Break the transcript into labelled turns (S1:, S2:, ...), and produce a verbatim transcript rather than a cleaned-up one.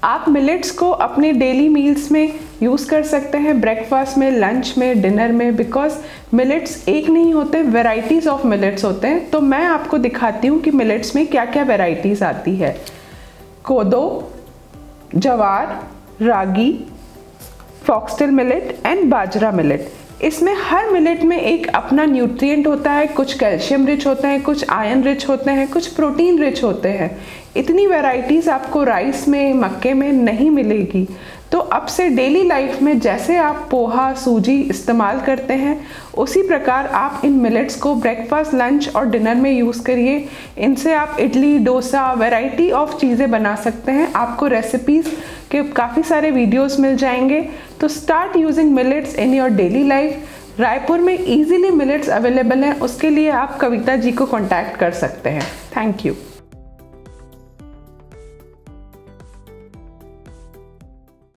S1: आप मिलेट्स को अपने डेली मील्स में यूज़ कर सकते हैं, ब्रेकफास्ट में, लंच में, डिनर में, बिकॉज मिलेट्स एक नहीं होते, वेराइटीज़ ऑफ मिलेट्स होते हैं। तो मैं आपको दिखाती हूँ कि मिलेट्स में क्या क्या वेराइटीज़ आती है। Kodo, jowar, ragi, foxtail millet and bajra millet. इसमें हर मिलेट में एक अपना न्यूट्रिएंट होता है, कुछ कैल्शियम रिच होते हैं, कुछ आयरन रिच होते हैं, कुछ प्रोटीन रिच होते हैं। इतनी वैरायटीज़ आपको राइस में, मक्के में नहीं मिलेगी। तो अब से डेली लाइफ में जैसे आप पोहा, सूजी इस्तेमाल करते हैं, उसी प्रकार आप इन मिलेट्स को ब्रेकफास्ट, लंच और डिनर में यूज़ करिए। इनसे आप इडली, डोसा, वैरायटी ऑफ चीज़ें बना सकते हैं। आपको रेसिपीज़ के काफ़ी सारे वीडियोस मिल जाएंगे। तो start using millets in your daily life. Raipur में इजीली मिलेट्स अवेलेबल हैं, उसके लिए आप कविता जी को कॉन्टैक्ट कर सकते हैं। Thank you.